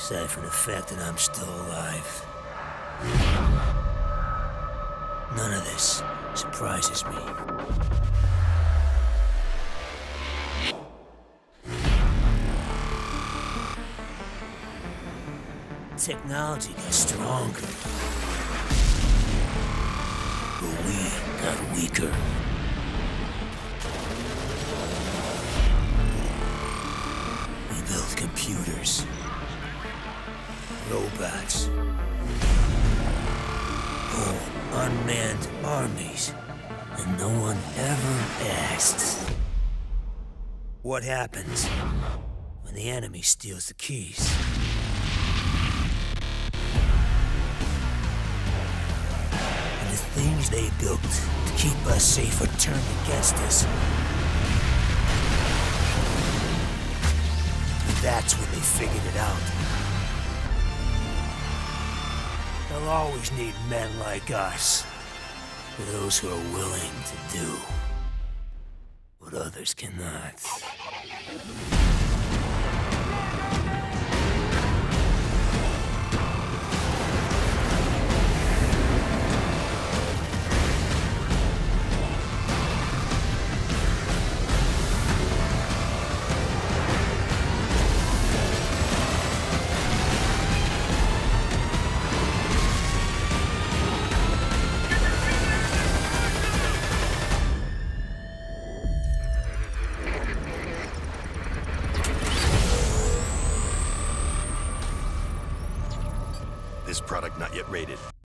Aside from the fact that I'm still alive. None of this surprises me. Technology got stronger, but we got weaker. We built computers, robots, whole unmanned armies, and no one ever asked, what happens when the enemy steals the keys? The things they built to keep us safe are turned against us. And that's when they figured it out. They'll always need men like us. Those who are willing to do what others cannot. This product not yet rated.